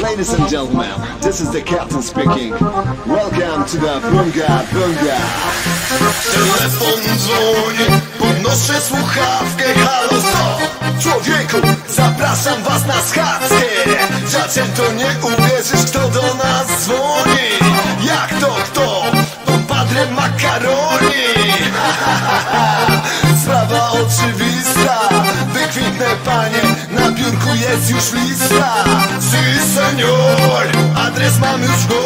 Ladies and gentlemen, this is the captain speaking. Welcome to the Bunga. Telefon dzwoni, podnoszę słuchawkę. Halo, co? Człowieku, zapraszam was na schadzkę. Zaczęto nie uwierzysz, kto do nas dzwoni. Jak to kto? Don Padre Makaroni. Sprawa oczywista, wykwitne panie, na biurku jest już lista. Si, senior, adres mam już go.